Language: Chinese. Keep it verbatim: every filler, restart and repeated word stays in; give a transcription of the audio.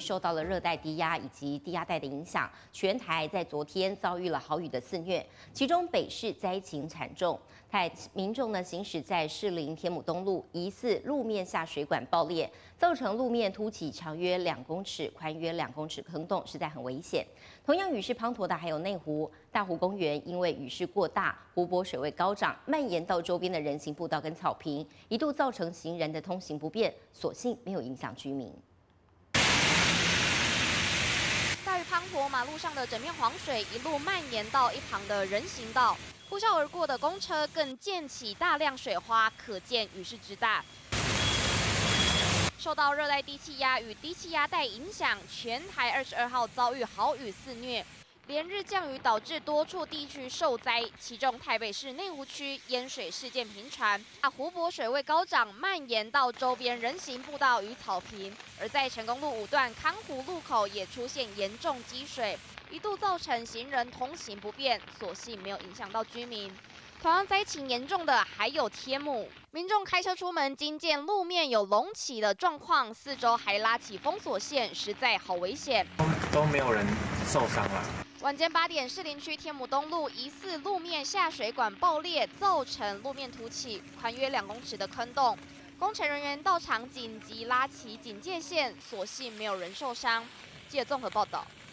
受到了热带低压以及低压带的影响，全台在昨天遭遇了豪雨的肆虐，其中北市灾情惨重。台民众呢行驶在士林天母东路，疑似路面下水管爆裂，造成路面凸起长约两公尺、宽约两公尺坑洞，实在很危险。同样雨势滂沱的还有内湖大湖公园，因为雨势过大，湖泊水位高涨，蔓延到周边的人行步道跟草坪，一度造成行人的通行不便，所幸没有影响居民。 大雨滂沱，马路上的整面黄水一路蔓延到一旁的人行道，呼啸而过的公车更溅起大量水花，可见雨势之大。受到热带低气压与低气压带影响，全台二十二号遭遇豪雨肆虐。 连日降雨导致多处地区受灾，其中台北市内湖区淹水事件频传，湖泊水位高涨，蔓延到周边人行步道与草坪。而在成功路五段康湖路口也出现严重积水，一度造成行人通行不便，所幸没有影响到居民。同样灾情严重的还有天母，民众开车出门，惊见路面有隆起的状况，四周还拉起封锁线，实在好危险。 都没有人受伤了。 晚间八点，士林区天母东路疑似路面下水管爆裂，造成路面凸起宽约两公尺的坑洞。工程人员到场紧急拉起警戒线，所幸没有人受伤。记者综合报道。